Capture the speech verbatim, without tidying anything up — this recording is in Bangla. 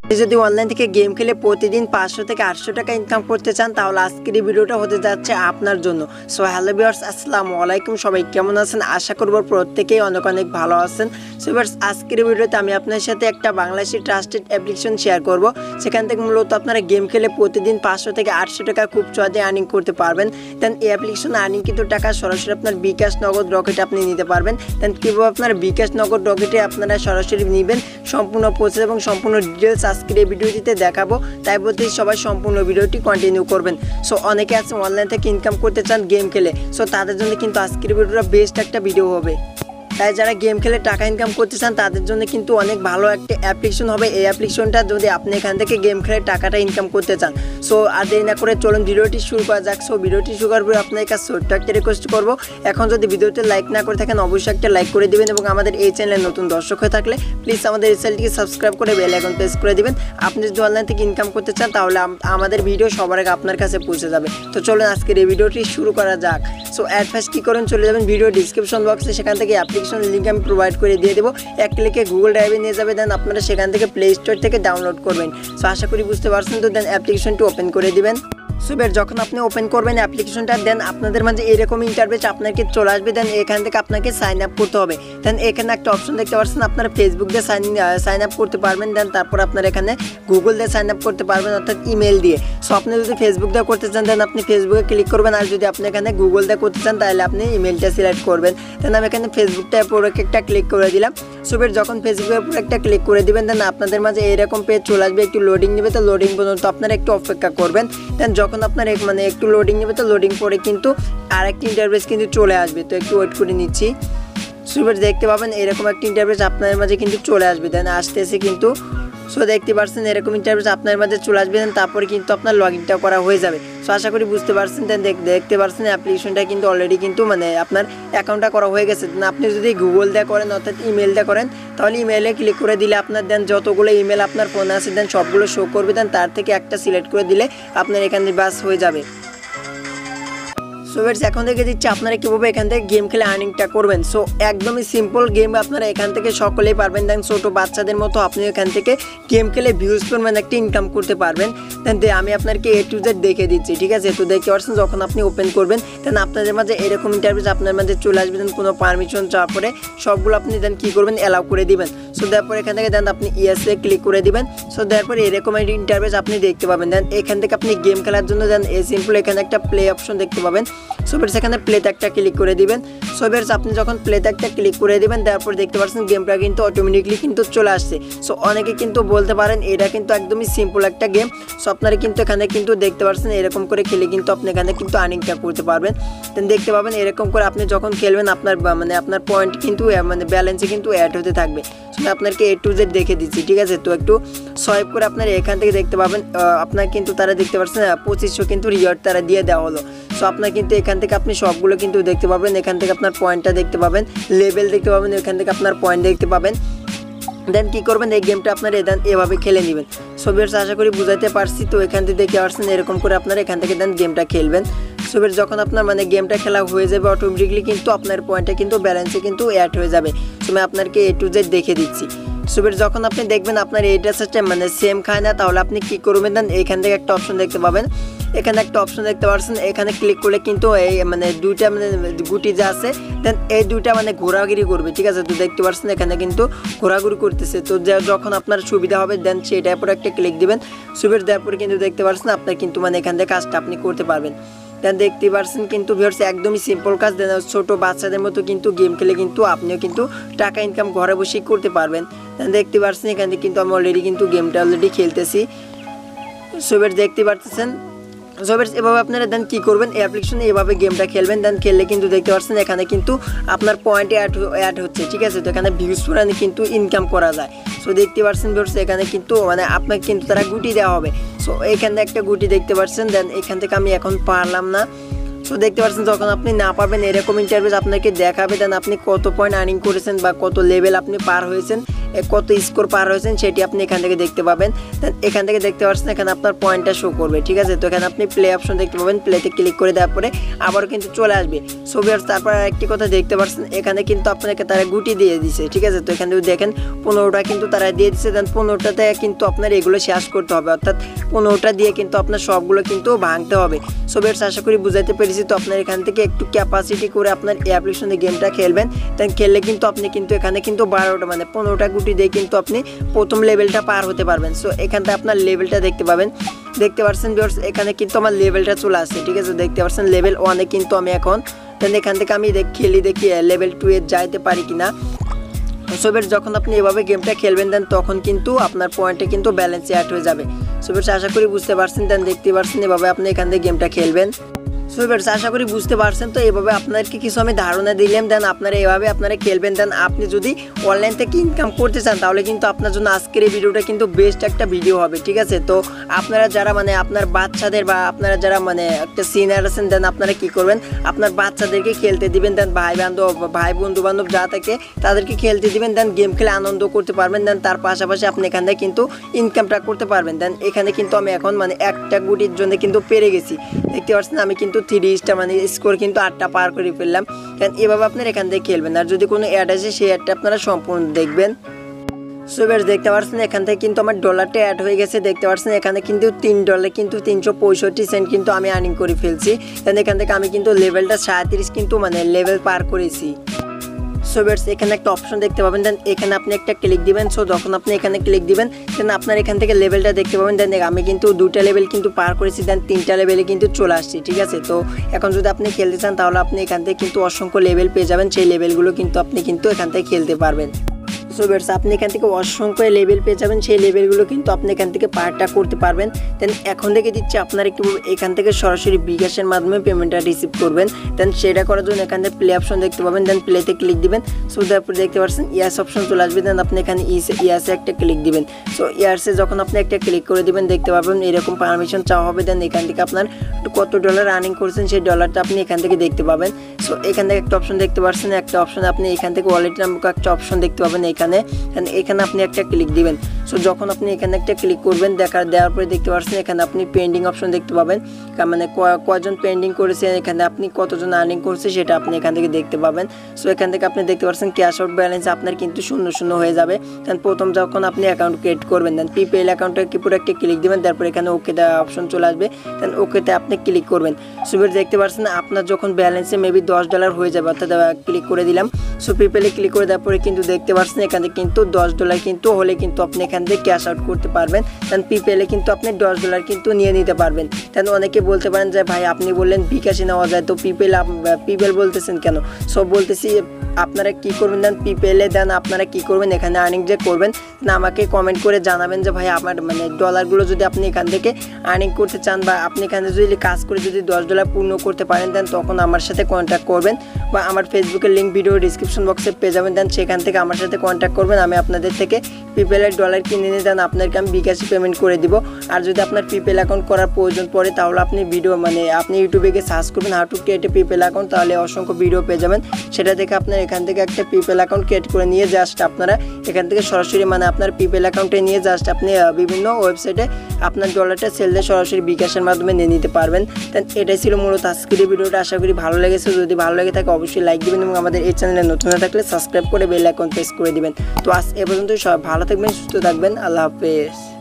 যদি অনলাইন থেকে গেম খেলে প্রতিদিন পাঁচশো থেকে আটশো টাকা ইনকাম করতে চান তাহলে আজকের এই ভিডিওটা হতে যাচ্ছে আপনার জন্য। সো হ্যালো ভিউয়ার্স, আসসালামু আলাইকুম। সবাই কেমন আছেন? আশা করব প্রত্যেকেই অনেক অনেক ভালো আছেন। সো ভিউয়ার্স, আজকের ভিডিওতে আমি আপনার সাথে একটা বাংলাদেশি ট্রাস্টেড অ্যাপ্লিকেশন শেয়ার করব। সেখান থেকে মূলত আপনারা গেম খেলে প্রতিদিন পাঁচশো থেকে আটশো টাকা খুব সহজে আর্নিং করতে পারবেন। দেন এই অ্যাপ্লিকেশন আর্নিং কিন্তু টাকা সরাসরি আপনার বিকাশ নগদ রকেটে আপনি নিতে পারবেন। দেন কীভাবে আপনার বিকাশ নগদ রকেটে আপনারা সরাসরি নেবেন সম্পূর্ণ প্রসেস এবং সম্পূর্ণ ডিটেলস আজকের এই ভিডিওটিতে দেখাবো। তাই বলতে সবাই সম্পূর্ণ ভিডিওটি কন্টিনিউ করবেন। সো অনেকে আছে অনলাইন থেকে ইনকাম করতে চান গেম খেলে, সো তাদের জন্য কিন্তু আজকের ভিডিওটা বেস্ট একটা ভিডিও হবে। তাই যারা গেম খেলে টাকা ইনকাম করতে চান তাদের জন্য কিন্তু অনেক ভালো একটা অ্যাপ্লিকেশন হবে এই অ্যাপ্লিকেশনটা, যদি আপনি এখান থেকে গেম খেলে টাকাটা ইনকাম করতে চান। সো আর দেরি না করে চলুন ভিডিওটি শুরু করা যাক। সো ভিডিওটি শুরু করবো আপনার কাছে ছোট্ট একটা রিকোয়েস্ট করবো, এখন যদি ভিডিওতে লাইক না করে থাকেন অবশ্যই একটা লাইক করে দিবেন এবং আমাদের এই চ্যানেলে নতুন দর্শক হয়ে থাকলে প্লিজ আমাদের এই চ্যানেলটিকে সাবস্ক্রাইব করে বেল আইকন প্রেস করে দিবেন। আপনি যদি অনলাইন থেকে ইনকাম করতে চান তাহলে আমাদের ভিডিও সবার আগে আপনার কাছে পৌঁছে যাবে। তো চলুন আজকের এই ভিডিওটি শুরু করা যাক। সো অ্যাট ফার্স্ট কী করেন, চলে যাবেন ভিডিও ডিসক্রিপশন বক্সে, সেখান থেকে অ্যাপ্লিকেশন লিঙ্ক আমি প্রোভাইড করে দিয়ে দেবো। এক ক্লিকে গুগল ড্রাইভে নিয়ে যাবে, দেন আপনারা সেখান থেকে প্লে স্টোর থেকে ডাউনলোড করবেন। সো আশা করি বুঝতে পারছেন। তো দেন অ্যাপ্লিকেশনটি ওপেন করে দিবেন। সো এবার যখন আপনি ওপেন করবেন অ্যাপ্লিকেশনটা, দেন আপনাদের মাঝে এরকম ইন্টারফেস আপনাকে চলে আসবে। দেন এখান থেকে আপনাকে সাইন আপ করতে হবে। দেন এখানে একটা অপশন দেখতে পাচ্ছেন, আপনারা ফেসবুক দিয়ে সাইন সাইন আপ করতে পারবেন। দেন তারপর আপনারা এখানে গুগল দিয়ে সাইন আপ করতে পারবেন, অর্থাৎ ইমেল দিয়ে। সো আপনি যদি ফেসবুক দিয়ে করতে চান দেন আপনি ফেসবুকে ক্লিক করবেন, আর যদি আপনি এখানে গুগল দিয়ে করতে চান তাহলে আপনি ইমেলটা সিলেক্ট করবেন। দেন আমি এখানে ফেসবুকটা পুরো একটা ক্লিক করে দিলাম। সো এবার যখন ফেসবুকের পুরো একটা ক্লিক করে দিবেন দেন আপনাদের মাঝে এরকম পেজ চলে আসবে, একটু লোডিং নেবে। তো লোডিং পর্যন্ত আপনারা একটু অপেক্ষা করবেন। দেন যখন আপনার মানে একটু লোডিং নেবে, তো লোডিং পরে কিন্তু আরেকটি ইন্টারফেস কিন্তু চলে আসবে। তো একটু ওয়েট করে নিচ্ছি। সো এবার দেখতে পাবেন এরকম একটা ইন্টারফেস আপনার মাঝে কিন্তু চলে আসবে। দেন আসতেছে কিন্তু। সো দেখতে পাচ্ছেন এরকম ইন্টারফেস আপনার মাঝে চলে আসবে। দেন তারপরে কিন্তু আপনার লগ ইনটা করা হয়ে যাবে। সো আশা করি বুঝতে পারছেন। দেন দেখতে পাচ্ছেন অ্যাপ্লিকেশনটা কিন্তু অলরেডি কিন্তু মানে আপনার অ্যাকাউন্টটা করা হয়ে গেছে। দেন আপনি যদি গুগল দিয়ে করেন অর্থাৎ ইমেল দিয়ে করেন তাহলে ইমেলে ক্লিক করে দিলে আপনার দেন যতগুলো ইমেল আপনার ফোনে আছে দেন সবগুলো শো করবে। দেন তার থেকে একটা সিলেক্ট করে দিলে আপনার এখানে বাস হয়ে যাবে। সো এবার এখন থেকে দিচ্ছি আপনারা কীভাবে এখান থেকে গেম খেলে আর্নিংটা করবেন। সো একদমই সিম্পল গেম, আপনারা এখান থেকে সকলেই পারবেন। দেন ছোটো বাচ্চাদের মতো আপনি এখান থেকে গেম খেলে ভিউজ পরিমাণ একটা ইনকাম করতে পারবেন। দেন আমি আপনাকে এ টু জেড দেখে দিচ্ছি, ঠিক আছে? তো দেখতে পাচ্ছেন যখন আপনি ওপেন করবেন দেন আপনাদের মাঝে এরকম ইন্টারভিউ আপনার মাঝে চলে আসবে। দেন কোনো পারমিশন চাওয়ার পরে সবগুলো আপনি দেন কী করবেন, অ্যালাউ করে দিবেন। সো তারপর এখান থেকে দেন আপনি ইয়েসে ক্লিক করে দিবেন। সো তারপরে এরকম একটা ইন্টারভিউ আপনি দেখতে পাবেন। দেন এখান থেকে আপনি গেম খেলার জন্য দেন এই সিম্পল এখানে একটা প্লে অপশন দেখতে পাবেন। সো বের সেখানে প্লে ট্যাগটা ক্লিক করে দিবেন। সো বের আপনি যখন প্লে ট্যাগটা ক্লিক করে দিবেন তারপর দেখতে পাচ্ছেন গেমটা কিন্তু অটোমেটিকলি কিন্তু চলে আসছে। সো অনেকে কিন্তু বলতে পারেন এটা কিন্তু একদমই সিম্পল একটা গেম। সো আপনারা কিন্তু এখানে কিন্তু দেখতে পাচ্ছেন এরকম করে খেলে কিন্তু আপনি এখানে কিন্তু আর্নিংটা করতে পারবেন। দেন দেখতে পাবেন এরকম করে আপনি যখন খেলবেন আপনার মানে আপনার পয়েন্ট কিন্তু মানে ব্যালেন্সে কিন্তু অ্যাড হতে থাকবে। সো আপনাকে এ টু জেড দেখে দিচ্ছি, ঠিক আছে? তো একটু সোয়াইপ করে আপনারা এখান থেকে দেখতে পাবেন আপনার কিন্তু তারা দেখতে পাচ্ছেন পঁচিশশো কিন্তু রিওয়ার্ড তারা দিয়ে দেওয়া হলো। সো আপনার কিন্তু এখান থেকে আপনি সবগুলো কিন্তু দেখতে পাবেন। এখান থেকে আপনার পয়েন্টটা দেখতে পাবেন, লেভেল দেখতে পাবেন, এখান থেকে আপনার পয়েন্ট দেখতে পাবেন। দেন কী করবেন, এই গেমটা আপনারা দেন এভাবে খেলে নেবেন। সো বেশ আশা করি বুঝাইতে পারছি। তো এখান থেকে দেখতে পাচ্ছেন এরকম করে আপনারা এখান থেকে দেন গেমটা খেলবেন। সো বেশ যখন আপনার মানে গেমটা খেলা হয়ে যাবে অটোমেটিকলি কিন্তু আপনার পয়েন্টটা কিন্তু ব্যালেন্সে কিন্তু অ্যাড হয়ে যাবে। সো আমি আপনাকে এ টু জেড দেখে দিচ্ছি। সো বেশ যখন আপনি দেখবেন আপনার এইটা সিস্টেম মানে সেম খায় না তাহলে আপনি কী করবেন, দেন এইখান থেকে একটা অপশন দেখতে পাবেন। এখানে একটা অপশন দেখতে পাচ্ছেন, এখানে ক্লিক করলে কিন্তু এই মানে দুইটা মানে গুটি যা আছে দেন এই দুইটা মানে ঘোরাঘুরি করবে, ঠিক আছে? তো দেখতে পাচ্ছেন এখানে কিন্তু ঘোরাঘুরি করতেছে। তো যখন আপনার সুবিধা হবে দেন সেইটার উপর একটা ক্লিক দিবেন। সুবিধা দেওয়ার পরে কিন্তু দেখতে পাচ্ছেন আপনার কিন্তু মানে এখান থেকে কাজটা আপনি করতে পারবেন। দেন দেখতে পাচ্ছেন কিন্তু ভিউয়ার্স একদমই সিম্পল কাজ। দেন ছোটো বাচ্চাদের মতো কিন্তু গেম খেলে কিন্তু আপনিও কিন্তু টাকা ইনকাম ঘরে বসেই করতে পারবেন। দেন দেখতে পাচ্ছেন এখান থেকে কিন্তু আমি অলরেডি কিন্তু গেমটা অলরেডি খেলতেছি। সো এবার দেখতে পাচ্ছেন সো এভাবে আপনারা দেন কী করবেন, এই অ্যাপ্লিকেশনে এভাবে গেমটা খেলবেন। দেন খেললে কিন্তু দেখতে পাচ্ছেন এখানে কিন্তু আপনার পয়েন্টে অ্যাড অ্যাড হচ্ছে, ঠিক আছে? তো এখানে ভিউজ পুরানি কিন্তু ইনকাম করা যায়। সো দেখতে পাচ্ছেন ভিউয়ার্স এখানে কিন্তু মানে আপনাকে কিন্তু তারা গুটি দেওয়া হবে। সো এখানে একটা গুটি দেখতে পাচ্ছেন। দেন এখান থেকে আমি এখন পারলাম না। সো দেখতে পাচ্ছেন যখন আপনি না পারবেন এরকম ইন্টারভিউ আপনাকে দেখাবে। দেন আপনি কত পয়েন্ট আর্নিং করেছেন বা কত লেভেল আপনি পার হয়েছেন কত স্কোর পার হয়েছেন সেটি আপনি এখান থেকে দেখতে পাবেন। দেন এখান থেকে দেখতে পাচ্ছেন এখানে আপনার পয়েন্টটা শো করবে, ঠিক আছে। তো এখানে আপনি প্লে অপশন দেখতে পাবেন, প্লেতে ক্লিক করে দেওয়ার পরে আবার কিন্তু চলে আসবে। সো ভিউয়ার্স তারপর একটি কথা দেখতে পাচ্ছেন এখানে কিন্তু আপনাকে তারা গুটি দিয়ে দিছে, ঠিক আছে। তো এখানে দেখেন পনেরোটা কিন্তু তারা দিয়ে দিচ্ছে। দেন পনেরোটাতে কিন্তু আপনার এগুলো শেষ করতে হবে, অর্থাৎ পনেরোটা দিয়ে কিন্তু আপনার সবগুলো কিন্তু ভাঙতে হবে। সো ভিউয়ার্স আশা করি বুঝাইতে পেরেছি। তো আপনার এখান থেকে একটু ক্যাপাসিটি করে আপনার এই অ্যাপ্লিকেশনে গেমটা খেলবেন। দেন খেললে কিন্তু আপনি কিন্তু এখানে কিন্তু বারোটা মানে পনেরোটা গুটি দিয়ে কিন্তু আপনি প্রথম লেভেলটা পার হতে পারবেন। সো এখানটা আপনার লেভেলটা দেখতে পাবেন, দেখতে পাচ্ছেন ভিউয়ার্স এখানে কিন্তু আমার লেভেলটা চলে আসছে, ঠিক আছে। দেখতে পাচ্ছেন লেভেল ওয়ানে কিন্তু আমি এখন। দেন এখান থেকে আমি দেখ খেলি দেখি লেভেল টু এ যাইতে পারি কিনা। সো ভিউয়ার্স যখন আপনি এভাবে গেমটা খেলবেন দেন তখন কিন্তু আপনার পয়েন্টে কিন্তু ব্যালেন্সে অ্যাড হয়ে যাবে। সো ভিউয়ার্স আশা করি বুঝতে পারছেন। দেন দেখতে পাচ্ছেন এভাবে আপনি এখান থেকে গেমটা খেলবেন। সো ভিউয়ার্স আশা করি বুঝতে পারছেন। তো এভাবে আপনাদেরকে কিছু আমি ধারণা দিলাম। দেন আপনারা এভাবে আপনারা খেলবেন। দেন আপনি যদি অনলাইন থেকে ইনকাম করতে চান তাহলে কিন্তু আপনার জন্য আজকের এই ভিডিওটা কিন্তু বেস্ট একটা ভিডিও হবে, ঠিক আছে। তো আপনারা যারা মানে আপনার বাচ্চাদের বা আপনারা যারা মানে একটা সিনিয়র আছেন দেন আপনারা কি করবেন, আপনার বাচ্চাদেরকে খেলতে দিবেন। দেন ভাই বান্ধব ভাই বন্ধু বান্ধব যা থাকে তাদেরকে খেলতে দিবেন। দেন গেম খেলে আনন্দ করতে পারবেন। দেন তার পাশাপাশি আপনি এখান থেকে কিন্তু ইনকামটা করতে পারবেন। দেন এখানে কিন্তু আমি এখন মানে একটা গুটির জন্য কিন্তু পেরে গেছি, দেখতে পাচ্ছেন। আমি কিন্তু থ্রি স্টার মানে স্কোর কিন্তু আটটা পার করে ফেললাম। কারণ এভাবে আপনারা এখান থেকে খেলবেন। আর যদি কোনো অ্যাড আছে সেই অ্যাডটা আপনারা সম্পূর্ণ দেখবেন। সো ভিউয়ার্স দেখতে পাচ্ছেন এখান থেকে কিন্তু আমার ডলারটা অ্যাড হয়ে গেছে, দেখতে পাচ্ছেন এখানে কিন্তু তিন ডলার কিন্তু তিনশো পঁয়ষট্টি সেন্ট কিন্তু আমি আর্নিং করে ফেলছি। দেন এখান থেকে আমি কিন্তু লেভেলটা সাঁত্রিশ কিন্তু মানে লেভেল পার করেছি। সো ভিউয়ার্স এখানে একটা অপশন দেখতে পাবেন। দেন এখানে আপনি একটা ক্লিক দিবেন। সো যখন আপনি এখানে ক্লিক দিবেন দেন আপনার এখান থেকে লেভেলটা দেখতে পাবেন। দেন আমি কিন্তু দুটা লেভেল কিন্তু পার করেছি। দেন তিনটা লেভেলে কিন্তু চলে আসছি, ঠিক আছে। তো এখন যদি আপনি খেলতে চান তাহলে আপনি এখান থেকে কিন্তু অসংখ্য লেভেল পেয়ে যাবেন। সেই লেভেলগুলো কিন্তু আপনি কিন্তু এখান থেকে খেলতে পারবেন। সো ভিউয়ার্স আপনি এখান থেকে অসংখ্য লেভেল পেয়ে যাবেন, সেই লেভেলগুলো কিন্তু আপনি এখান থেকে পার্টটা করতে পারবেন। দেন এখন থেকে দিচ্ছি আপনার একটু এখান থেকে সরাসরি বিকাশের মাধ্যমে পেমেন্টটা রিসিভ করবেন। দেন সেটা করার জন্য এখান থেকে প্লে অপশন দেখতে পাবেন। দেন প্লেতে ক্লিক দিবেন। সো তারপর দেখতে পাচ্ছেন ইয়াস অপশন চলে আসবে। দেন আপনি এখানে ইসে ইয়াসে একটা ক্লিক দিবেন। সো ইয়াসে যখন আপনি একটা ক্লিক করে দিবেন দেখতে পাবেন এরকম পারমিশন চাওয়া হবে। দেন এখান থেকে আপনার কত ডলার আর্নিং করছেন সেই ডলারটা আপনি এখান থেকে দেখতে পাবেন। সো এখান থেকে একটা অপশন দেখতে পাচ্ছেন, একটা অপশন আপনি এখান থেকে ওয়ালেট নামক একটা অপশন দেখতে পাবেন এখানে। এখানে আপনি একটা ক্লিক দিবেন। সো যখন আপনি এখানে একটা ক্লিক করবেন দেখার দেওয়ার পরে দেখতে পাচ্ছেন এখানে আপনি পেন্ডিং অপশন দেখতে পাবেন, মানে কয়জন পেন্ডিং করেছেন, এখানে আপনি কতজন আর্নিং করছে সেটা আপনি এখান থেকে দেখতে পাবেন। সো এখান থেকে আপনি দেখতে পাচ্ছেন ক্যাশ আউট ব্যালেন্স আপনার কিন্তু শূন্য শূন্য হয়ে যাবে। দেন প্রথম যখন আপনি অ্যাকাউন্ট ক্রিয়েট করবেন দেন পিপেল অ্যাকাউন্টে কি পুরো একটা ক্লিক দিবেন। তারপর এখানে ওকে দেওয়া অপশন চলে আসবে। দেন ওকেতে আপনি ক্লিক করবেন। সো দেখতে পাচ্ছেন আপনার যখন ব্যালেন্সে মেবি দশ ডলার হয়ে যাবে, অর্থাৎ ক্লিক করে দিলাম। সো পিপেলে ক্লিক করে দেওয়ার পরে কিন্তু দেখতে পাচ্ছেন এখানে কিন্তু দশ ডলার কিন্তু হলে কিন্তু আপনি এখান থেকে ক্যাশ আউট করতে পারবেন। দেন পিপেলে কিন্তু আপনি দশ ডলার কিন্তু নিয়ে নিতে পারবেন। দেন অনেকে বলতে পারেন যে ভাই আপনি বললেন বিকাশে নেওয়া যায়, তো পিপেল পিপেল বলতেছেন কেন? সব বলতেছি আপনারা কি করবেন, দেন পিপেলে দেন আপনারা কি করবেন এখানে আর্নিং যে করবেন না আমাকে কমেন্ট করে জানাবেন যে ভাই আমার মানে ডলারগুলো যদি আপনি এখান থেকে আর্নিং করতে চান বা আপনি এখানে যদি কাজ করে যদি দশ ডলার পূর্ণ করতে পারেন দেন তখন আমার সাথে কন্ট্যাক্ট করবেন বা আমার ফেসবুকের লিঙ্ক ভিডিও ডিসক্রিপশন বক্সে পেয়ে যাবেন। দেন সেখান থেকে আমার সাথে কন্ট্যাক্ট করবেন, আমি আপনাদের থেকে পিপেলের ডলার কিনে নিয়ে দেন আপনাকে আমি বিকাশে পেমেন্ট করে দিব। আর যদি আপনার পিপেল অ্যাকাউন্ট করার প্রয়োজন পড়ে তাহলে আপনি ভিডিও মানে আপনি ইউটিউবে গিয়ে সার্চ করবেন how to create a PayPal account, তাহলে অসংখ্য ভিডিও পেয়ে যাবেন। সেটা দেখে আপনার এখান থেকে একটা পিপেল অ্যাকাউন্ট ক্রিয়েট করে নিয়ে জাস্ট আপনারা এখান থেকে সরাসরি মানে আপনার পিপেল অ্যাকাউন্টে নিয়ে জাস্ট আপনি বিভিন্ন ওয়েবসাইটে আপনার ডলারটা সেল দিয়ে সরাসরি বিকাশের মাধ্যমে নিয়ে নিতে পারবেন। দেন এটাই ছিল মূলত আজকের ভিডিওটা। আশা করি ভালো লেগেছে। যদি ভালো লেগে থাকে অবশ্যই লাইক দিবেন এবং আমাদের এই চ্যানেলে নতুন হয়ে থাকলে সাবস্ক্রাইব করে বেল আইকন প্রেস করে দিবেন। তো আজ এ পর্যন্তই, সবাই ভালো থাকবেন, সুস্থ থাকবেন, আল্লাহ হাফেজ।